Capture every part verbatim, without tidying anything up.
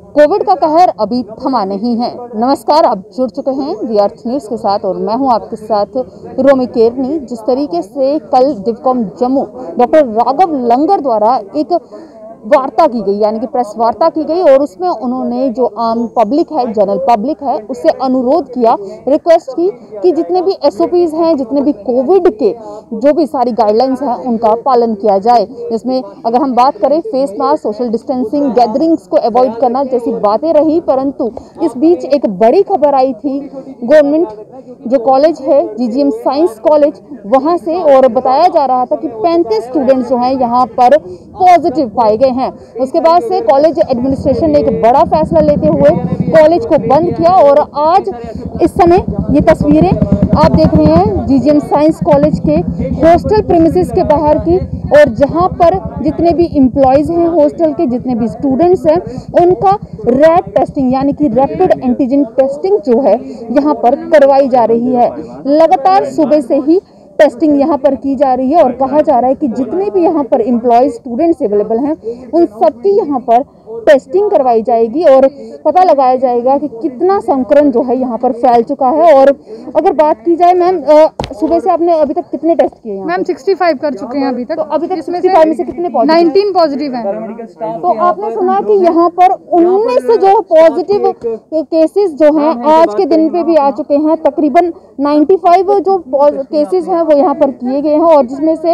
Covid का कहर अभी थमा नहीं है। नमस्कार, आप जुड़ चुके हैं दी अर्थ न्यूज़ के साथ और मैं हूं आपके साथ रोमी केरनी। जिस तरीके से कल डिवकॉम जम्मू डॉक्टर राघव लंगर द्वारा एक वार्ता की गई, यानी कि प्रेस वार्ता की गई और उसमें उन्होंने जो आम पब्लिक है, जनरल पब्लिक है, उससे अनुरोध किया, रिक्वेस्ट की कि जितने भी एसओपीज हैं, जितने भी कोविड के जो भी सारी गाइडलाइंस हैं, उनका पालन किया जाए। इसमें अगर हम बात करें face mask, social distancing, gatherings को अवॉइड करना जैसी बातें रही, परंतु इस बीच एक बड़ी खबर आई थी गवर्नमेंट जो कॉलेज है जीजीएम साइंस कॉलेज, वहां से, और बताया जा रहा था कि पैंतीस स्टूडेंट्स जो हैं यहाँ पर पॉजिटिव पाए गए हैं। उसके बाद से कॉलेज एडमिनिस्ट्रेशन ने एक बड़ा फैसला लेते हुए कॉलेज को बंद किया और आज इस समय ये तस्वीरें आप देख रहे हैं जीजीएम साइंस कॉलेज के हॉस्टल प्रीमिसेस के बाहर की, और जहां पर जितने भी एम्प्लॉयज हैं हॉस्टल के, जितने भी स्टूडेंट्स हैं, उनका रैट टेस्टिंग यानी कि रैपिड एंटीजन टेस्टिंग जो है यहाँ पर करवाई जा रही है। लगातार सुबह से ही टेस्टिंग यहाँ पर की जा रही है और कहा जा रहा है कि जितने भी यहाँ पर एम्प्लॉयज स्टूडेंट्स अवेलेबल हैं, उन सबकी यहाँ पर टेस्टिंग करवाई जाएगी और पता लगाया जाएगा कि कितना संक्रमण जो है यहाँ पर फैल चुका है। और अगर बात की जाए मैम, सुबह से आपने अभी तक कितने टेस्ट किए हैं? मैम पैंसठ कर चुके हैं अभी तक। तो अभी तक इसमें से में से कितने पॉजिटिव? उन्नीस पॉजिटिव हैं। तो आपने सुना कि यहाँ पर उन्नीस जो पॉजिटिव केसेस जो हैं आज के दिन पे भी आ चुके हैं। तकरीबन पचानवे जो केसेस हैं वो यहाँ पर किए गए हैं और जिसमें से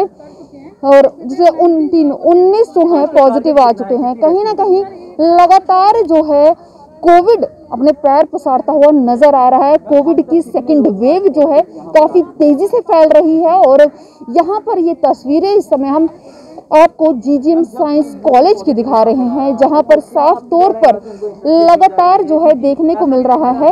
और जिसे उन तीन उन्नीस जो है पॉजिटिव आ चुके हैं। कहीं ना कहीं लगातार जो है कोविड अपने पैर पसारता हुआ नजर आ रहा है। कोविड की सेकंड वेव जो है काफी तेजी से फैल रही है और यहाँ पर ये तस्वीरें इस समय हम आपको जीजीएम साइंस कॉलेज की दिखा रहे हैं, जहां पर साफ तौर पर लगातार जो है देखने को मिल रहा है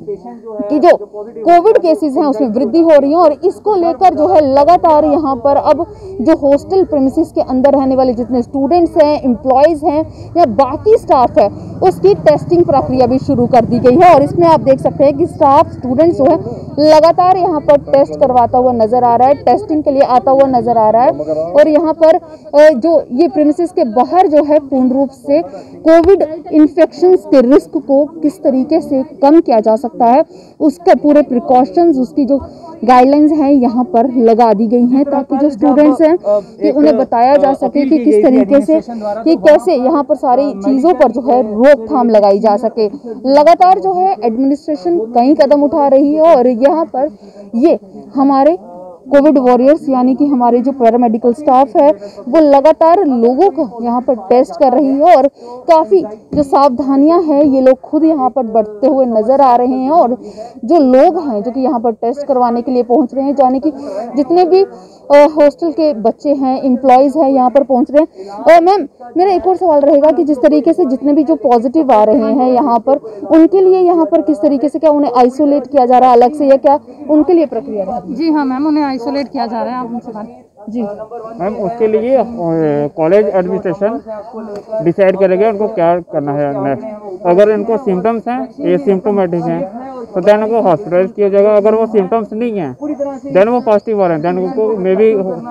कि जो कोविड केसेस हैं उसमें वृद्धि हो रही है और इसको लेकर जो है लगातार यहाँ पर अब जो हॉस्टल प्रीमिसेस के अंदर रहने वाले जितने स्टूडेंट्स हैं, एम्प्लॉयज हैं या बाकी स्टाफ है, उसकी टेस्टिंग प्रक्रिया भी शुरू कर दी गई है। और इसमें आप देख सकते हैं कि स्टाफ स्टूडेंट्स जो है लगातार यहाँ पर टेस्ट करवाता हुआ नजर आ रहा है, टेस्टिंग के लिए आता हुआ नजर आ रहा है। और यहाँ पर जो ये प्रीमिसेस के बाहर जो है पूर्ण रूप से कोविड इन्फेक्शंस के रिस्क को किस तरीके से कम किया जा सकता है, उसके पूरे प्रिकॉशंस, उसकी जो गाइडलाइंस हैं यहाँ पर लगा दी गई हैं ताकि जो स्टूडेंट्स हैं कि उन्हें बताया जा सके कि किस तरीके से कि कैसे यहाँ पर सारी चीज़ों पर जो है रोकथाम लगाई जा सके। लगातार जो है एडमिनिस्ट्रेशन कई कदम उठा रही है और यहाँ पर ये हमारे कोविड वॉरियर्स यानी कि हमारे जो पैरामेडिकल स्टाफ है वो लगातार लोगों को यहाँ पर टेस्ट कर रही है और काफ़ी जो सावधानियां हैं ये लोग खुद यहाँ पर बरतते हुए नज़र आ रहे हैं। और जो लोग हैं जो कि यहाँ पर टेस्ट करवाने के लिए पहुँच रहे हैं, यानी कि जितने भी हॉस्टल के बच्चे हैं, एम्प्लॉयज़ हैं, यहाँ पर पहुँच रहे हैं। और मैम मेरा एक और सवाल रहेगा कि जिस तरीके से जितने भी जो पॉजिटिव आ रहे हैं यहाँ पर, उनके लिए यहाँ पर किस तरीके से, क्या उन्हें आइसोलेट किया जा रहा है अलग से या क्या उनके लिए प्रक्रिया रहेगी? जी हाँ मैम, उन्हें आइसोलेट किया जा रहा है। आप उनसे बात जी मैम, उसके लिए कॉलेज एडमिनिस्ट्रेशन डिसाइड करेगा उनको क्या करना है नेक्स्ट। अगर इनको सिम्टम्स हैं, ये सिम्टोमेटिक हैं, तो देन उनको हॉस्पिटलाइज किया जाएगा। अगर वो सिम्टम्स नहीं हैं, देन वो पॉजिटिव आ रहे हैं, देन उनको मे बी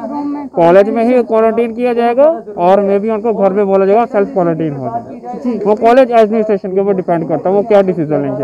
कॉलेज में ही क्वारंटीन किया जाएगा और मे बी उनको घर में बोला जाएगा सेल्फ क्वारंटीन हो जाए। वो कॉलेज एडमिनिस्ट्रेशन के ऊपर डिपेंड करता है वो क्या डिसीजन लेंगे।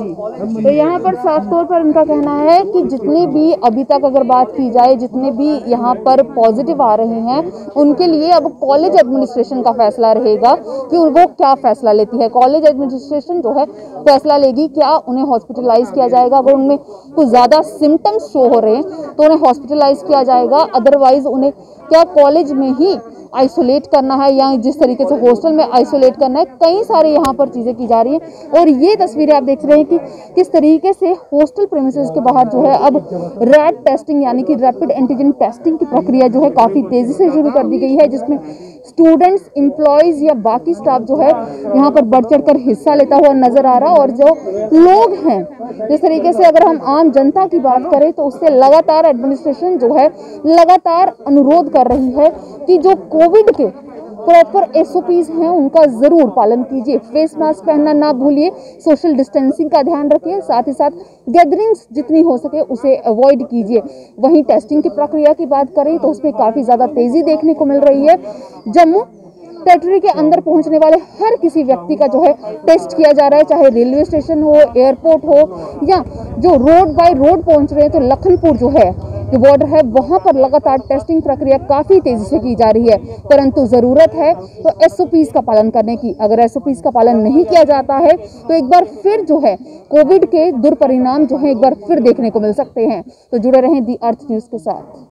जी, तो यहाँ पर साफ तौर पर उनका कहना है कि जितने भी अभी तक अगर बात की जाए, जितने भी यहाँ पर पॉजिटिव आ रहे हैं, उनके लिए अब कॉलेज एडमिनिस्ट्रेशन का फैसला रहेगा कि वो क्या फैसला लेती है। कॉलेज एडमिनिस्ट्रेशन जो है फैसला लेगी, क्या उन्हें हॉस्पिटलाइज किया जाएगा, अगर उनमें कुछ ज़्यादा सिम्टम्स शो हो रहे हैं तो उन्हें हॉस्पिटलाइज किया जाएगा, अदरवाइज उन्हें क्या कॉलेज में ही आइसोलेट करना है या जिस तरीके से हॉस्टल में आइसोलेट करना है। कई सारे यहाँ पर चीज़ें की जा रही हैं और ये तस्वीरें आप देख रहे हैं कि किस तरीके से हॉस्टल प्रीमिसेस के बाहर जो है अब रैट टेस्टिंग यानी कि रैपिड एंटीजन टेस्टिंग की प्रक्रिया जो है काफ़ी तेज़ी से शुरू कर दी गई है, जिसमें स्टूडेंट्स, एम्प्लॉयज़ या बाकी स्टाफ जो है यहाँ पर बढ़ चढ़ कर हिस्सा लेता हुआ नजर आ रहा है। और जो लोग हैं, जिस तरीके से अगर हम आम जनता की बात करें तो उससे लगातार एडमिनिस्ट्रेशन जो है लगातार अनुरोध कर रही है कि जो कोविड के प्रॉपर एसओपीज हैं उनका जरूर पालन कीजिए। फेस मास्क पहनना ना भूलिए, सोशल डिस्टेंसिंग का ध्यान रखिए, साथ ही साथ गैदरिंग्स जितनी हो सके उसे अवॉइड कीजिए। वहीं टेस्टिंग की प्रक्रिया की बात करें तो उसमें काफ़ी ज़्यादा तेज़ी देखने को मिल रही है। जम्मू टेरिटरी के अंदर पहुंचने वाले हर किसी व्यक्ति का जो है टेस्ट किया जा रहा है, चाहे रेलवे स्टेशन हो, एयरपोर्ट हो या जो रोड बाय रोड पहुंच रहे हैं। तो लखनपुर जो है जो बॉर्डर है वहां पर लगातार टेस्टिंग प्रक्रिया काफी तेजी से की जा रही है, परंतु जरूरत है तो एसओपीज का पालन करने की। अगर एसओपीज का पालन नहीं किया जाता है तो एक बार फिर जो है कोविड के दुष्परिणाम जो है एक बार फिर देखने को मिल सकते हैं। तो जुड़े रहें दी अर्थ न्यूज के साथ।